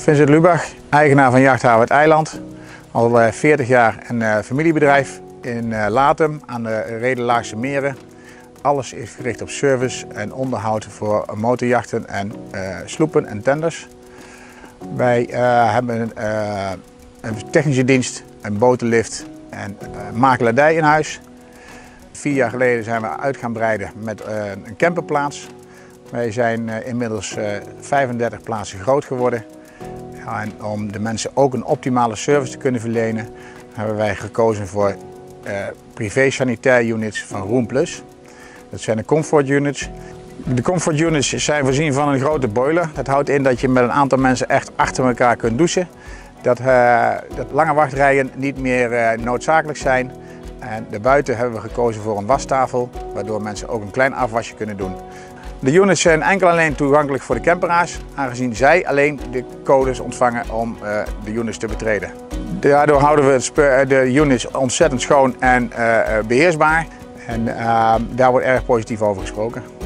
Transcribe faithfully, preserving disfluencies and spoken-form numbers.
Vincent Lubach, eigenaar van Jachthaven Het Eiland. Al veertig jaar een uh, familiebedrijf in uh, Latem aan de Redenlaagse Meren. Alles is gericht op service en onderhoud voor motorjachten en uh, sloepen en tenders. Wij uh, hebben uh, een technische dienst, een botenlift en uh, makelaardij in huis. Vier jaar geleden zijn we uit gaan breiden met uh, een camperplaats. Wij zijn uh, inmiddels uh, vijfendertig plaatsen groot geworden. Ja, en om de mensen ook een optimale service te kunnen verlenen, hebben wij gekozen voor uh, privé sanitair units van Room Plus. Dat zijn de comfort units. De comfort units zijn voorzien van een grote boiler. Dat houdt in dat je met een aantal mensen echt achter elkaar kunt douchen. Dat, uh, dat lange wachtrijen niet meer uh, noodzakelijk zijn. En daarbuiten hebben we gekozen voor een wastafel, waardoor mensen ook een klein afwasje kunnen doen. De units zijn enkel alleen toegankelijk voor de camperaars, aangezien zij alleen de codes ontvangen om uh, de units te betreden. Daardoor houden we de units ontzettend schoon en uh, beheersbaar. En uh, daar wordt erg positief over gesproken.